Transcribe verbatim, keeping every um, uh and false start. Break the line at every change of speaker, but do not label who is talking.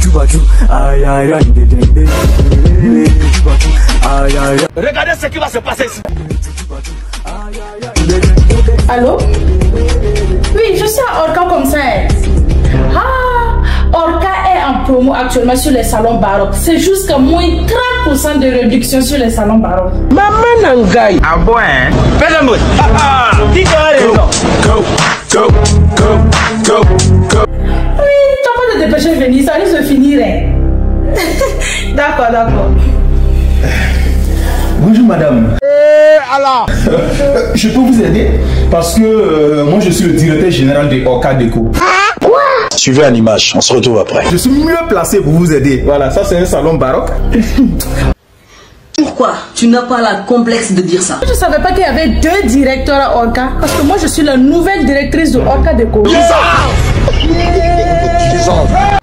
Regardez ce qui va se passer ici.
Allô? Oui, je suis à Orca comme ça. Ah, Orca est en promo actuellement sur les salons baroques. C'est jusqu'à moins trente pour cent de réduction sur les salons baroques.
Maman Nangai. Ah bon, hein? Fais le mot. Ah, dis go, go, go, go, go, go.
Oui, tu vas pas te dépêcher de venir, ça risque de finir. Hein? D'accord, d'accord.
Bonjour madame.
Eh, alors
Je peux vous aider parce que euh, moi je suis le directeur général de Orca Déco.
Quoi? Suivez une image, on se retrouve après.
Je suis mieux placé pour vous aider. Voilà, ça c'est un salon baroque.
Pourquoi tu n'as pas la complexe de dire ça?
Je ne savais pas qu'il y avait deux directeurs à Orca parce que moi je suis la nouvelle directrice de Orca Déco.
Yeah! Yeah!